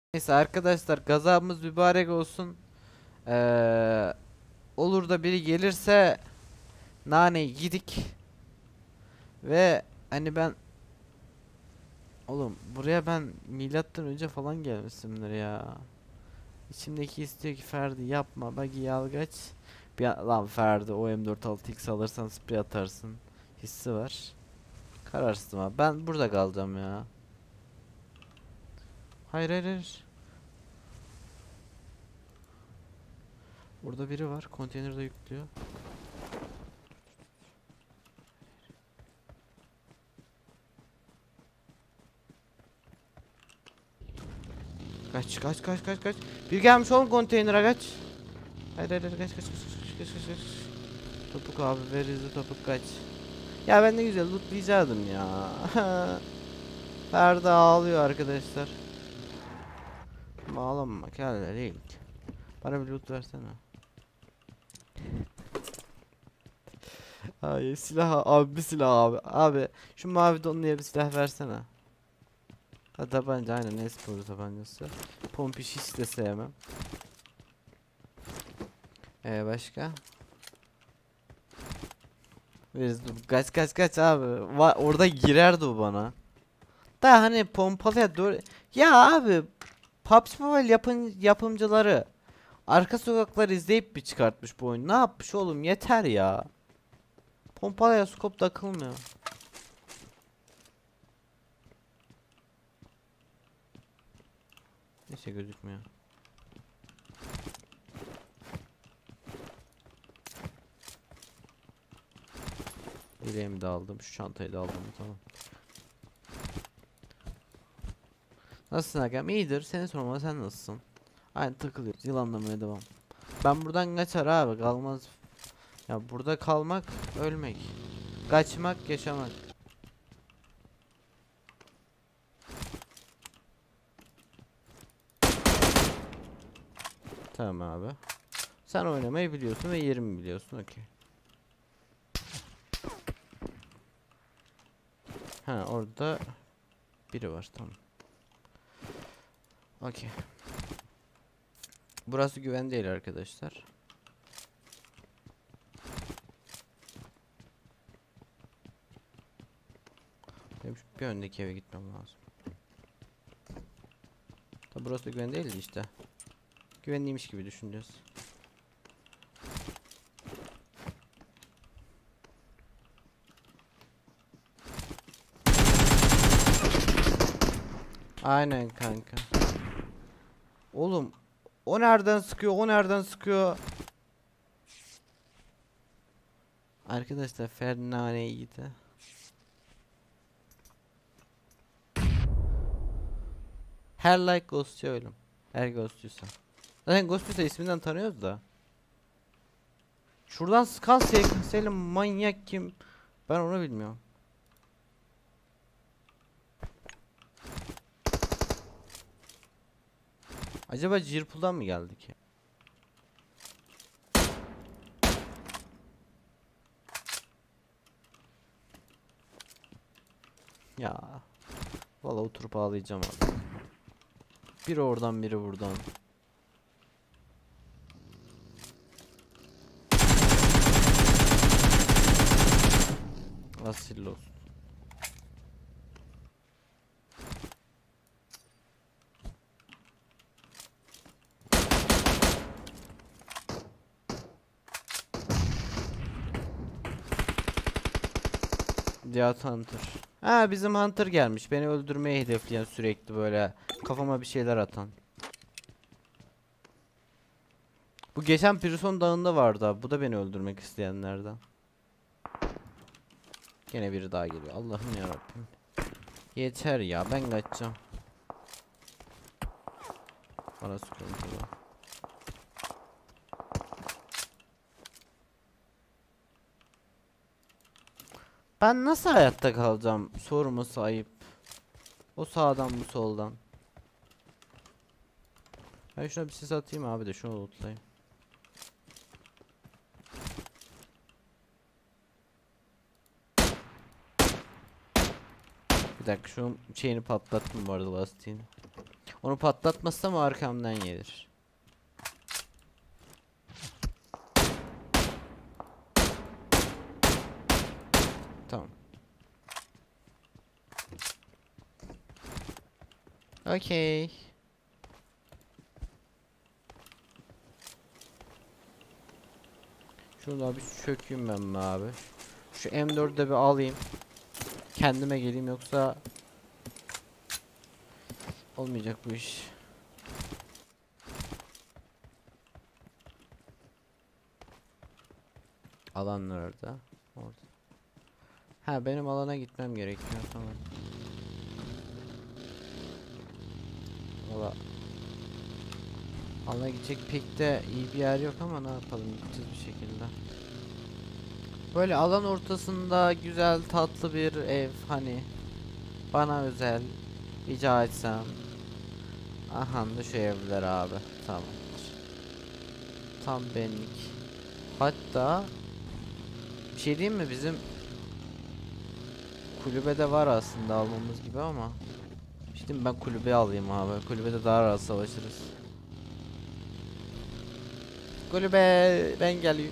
Neyse arkadaşlar, gazabımız mübarek olsun. Ee, Olur da biri gelirse naneyi yedik. Ve hani ben oğlum buraya ben milattan önce falan gelmişimdir ya. İçimdeki istiyor ki Ferdi yapma, bagi al geç. Lan Ferdi, o M4 6x alırsan sprey atarsın hissi var. Kararsızım abi, ben burada kalacağım ya. Hayır hayır hayır. Burada biri var, konteynerde yüklüyor. Kaç kaç kaç kaç kaç. Bir gelmiş oğlum konteynere, kaç. Hayır hayır hayır, kaç kaç kaç kaç kaç kaç kaç. Topuk abi, ver hızlı topuk, kaç. Ya ben ne güzel lootlayacaktım ya. Ferda ağlıyor arkadaşlar. Ağlama kelle değil. Bana bir loot versene. Ay silah abi, bir silah abi. Abi şu mavi donluya bir silah versene. Ha, tabanca, aynen, espor tabancası. Pompiş hiç de sevmem. Başka? Veririz, kaç kaç kaç abi. Orada girerdi o bana. Da hani pompalıya doğru. Ya abi, PUBG Mobile yapımcıları arka sokakları izleyip bir çıkartmış bu oyunu. Ne yapmış oğlum, yeter ya. Pompalıya scope takılmıyor. Neyse, gözükmüyor. Dileğimi de aldım. Şu çantayı da aldım. Tamam. Nasılsın Agam? İyidir. Seni sormalı, sen nasılsın? Aynı takılıyoruz. Yılanlamaya devam. Ben buradan kaçar abi. Kalmaz. Ya burada kalmak ölmek. Kaçmak yaşamak. Tamam abi. Sen oynamayı biliyorsun ve yerimi biliyorsun. Okey. Ha, orada biri var, tamam. Okey. Burası güven değil arkadaşlar. Benim bir öndeki eve gitmem lazım. Tabi burası da güven değildi işte. Güvenliymiş gibi düşüneceğiz. Aynen kanka. Oğlum o nereden sıkıyor? O nereden sıkıyor? Arkadaşlar Fernane iyiydi. Her like ghost'u ölüm. Her ghost'uysa. Zaten ghost'uysa isminden tanıyoruz da. Şuradan sıkan Selim manyak kim? Ben onu bilmiyorum. Acaba Jirpul'dan mı geldi ki? Ya vallahi oturup ağlayacağım abi. Biri oradan, biri buradan. Asil olsun. Cihat Hunter. Ha, bizim Hunter gelmiş. Beni öldürmeye hedefleyen, sürekli böyle kafama bir şeyler atan. Bu geçen Prison Dağı'nda vardı abi. Bu da beni öldürmek isteyenlerden. Gene biri daha geliyor. Allah'ım ya Rabbim. Yeter ya, ben kaçacağım. Bana sıkıntı var. Ben nasıl hayatta kalacağım? Sorumu sahip. O sağdan, bu soldan. Ben şuna bir ses atayım abi de şunu lootlayayım. Bir dakika, şunun şeyini patlattım bu arada, lastiğini. Onu patlatmazsam o arkamdan gelir. Tamam. Okey. Şurada bir çökeyim ben mi abi? Şu M4'ü de bir alayım. Kendime geleyim yoksa olmayacak bu iş. Alan nerede? Orada. Ha, benim alana gitmem gerekiyor, tamam. Valla alana gidecek pek de iyi bir yer yok ama ne yapalım, gideceğiz bir şekilde. Böyle alan ortasında güzel tatlı bir ev, hani bana özel rica etsem. Aha da şu evler abi, tamamdır. Tam benlik. Hatta bir şey diyeyim mi, bizim kulübede var aslında almamız gibi ama şimdi ben kulübe alayım abi. Kulübede daha rahat savaşırız. Kulübe ben geliyorum.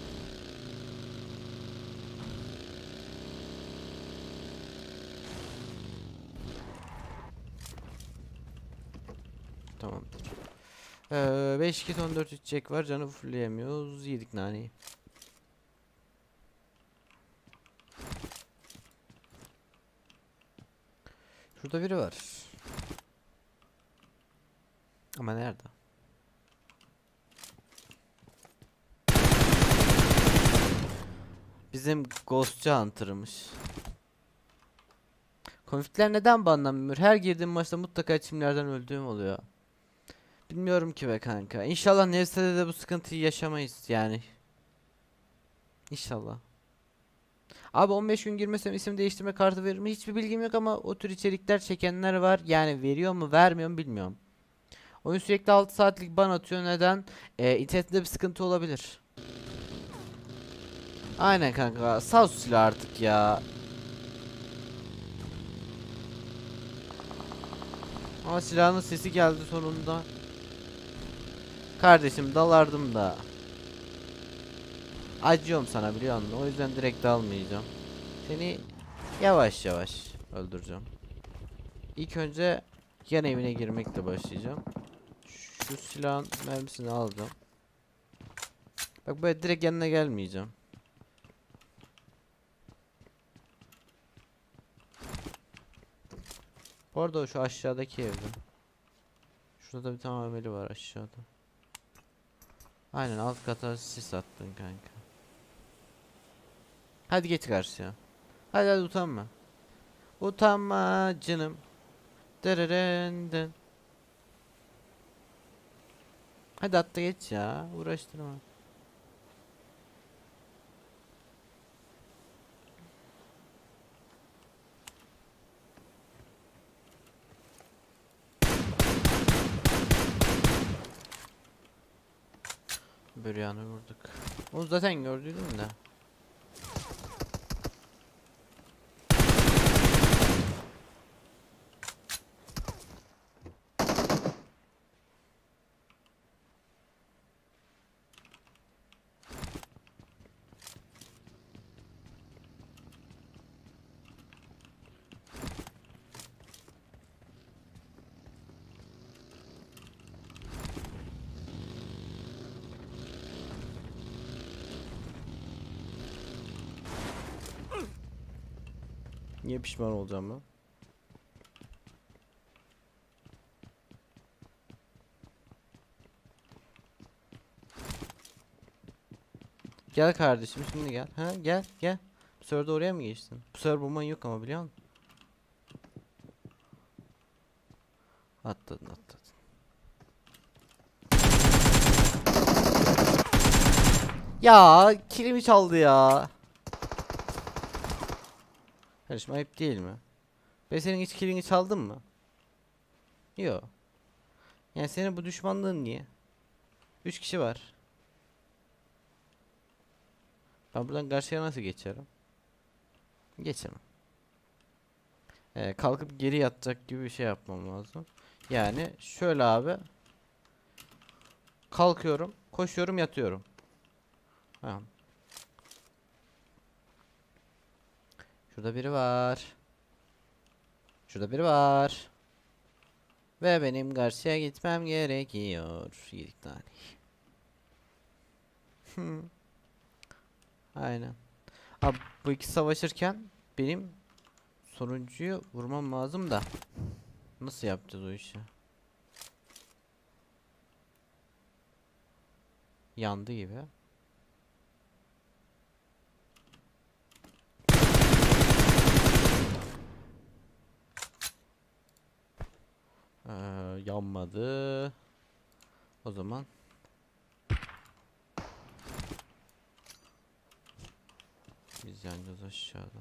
Tamamdır. 5 kit 14 içecek var. Canı fulleyemiyoruz. Yedik naneyi. Şurada biri var. Ama nerede? Bizim Ghostçu Hunter'mış. Konflikler neden banlanmıyor? Her girdiğim maçta mutlaka çimlerden öldüğüm oluyor. Bilmiyorum ki be kanka. İnşallah Nevset'te de bu sıkıntıyı yaşamayız yani. İnşallah. Abi 15 gün girmesem isim değiştirme kartı verir mi? Hiçbir bilgim yok ama o tür içerikler çekenler var. Yani veriyor mu vermiyor mu bilmiyorum. Oyun sürekli 6 saatlik ban atıyor. Neden? İnternette bir sıkıntı olabilir. Aynen kanka. Sal şu silahı artık ya. Ama silahın sesi geldi sonunda. Kardeşim dalardım da. Acıyorum sana biliyor musun? O yüzden direkt dalmayacağım. Seni yavaş yavaş öldüreceğim. İlk önce yan evine girmekle başlayacağım. Şu silahın mermisini alacağım. Bak böyle direkt yanına gelmeyeceğim. Bu arada o şu aşağıdaki evde. Şurada da bir tane ameli var aşağıda. Aynen alt kata sis attın kanka. Hadi geç karşıya. Hadi hadi utanma. Utanma canım. Dırırındın. Hadi atla geç ya. Uğraştırma. Büryanı vurduk. Onu zaten gördüydüm de. Niye pişman olacağım ben? Gel kardeşim şimdi gel. Ha gel gel. Bu sefer de oraya mı geçtin? Bu sefer bomban yok ama biliyor musun? Atladın atladın. Ya kilimi çaldı ya. Kardeşim ayıp değil mi? Ben senin hiç kilini çaldım mı? Yok. Yani senin bu düşmanlığın niye? 3 kişi var. Ben buradan karşıya nasıl geçerim? Geçemem. Kalkıp geri yatacak gibi bir şey yapmam lazım. Yani şöyle abi. Kalkıyorum, koşuyorum, yatıyorum. Tamam. Şurada biri var. Şurada biri var. Ve benim karşıya gitmem gerekiyor. Yedik tane. Aynen. Abi bu iki savaşırken benim sonuncuyu vurmam lazım da. Nasıl yapacağız o işi? Yandı gibi. Yanmadı. O zaman biz yanacağız aşağıda.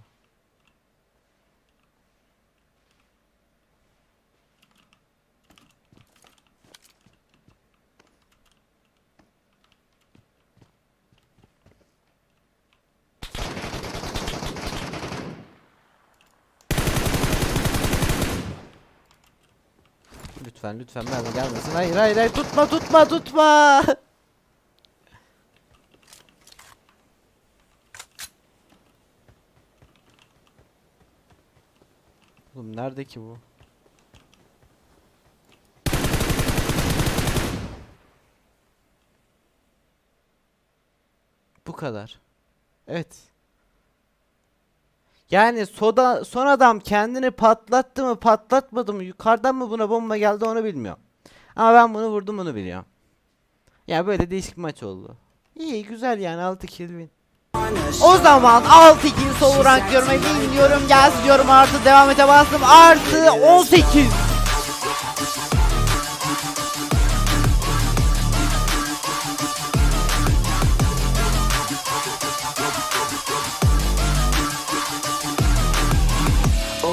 Lütfen lütfen mermi gelmesin. Hayır hayır hayır, tutma tutma tutma. Oğlum nerede ki bu? Bu kadar. Evet. Yani son adam kendini patlattı mı patlatmadı mı, yukarıdan mı buna bomba geldi onu bilmiyorum. Ama ben bunu vurdum, bunu biliyorum. Ya böyle değişik maç oldu. İyi güzel yani, 6 kill win. O zaman 6 kill solo rank görmeyi bilmiyorum, gelsin diyorum, artı devam ete bastım, artı 18.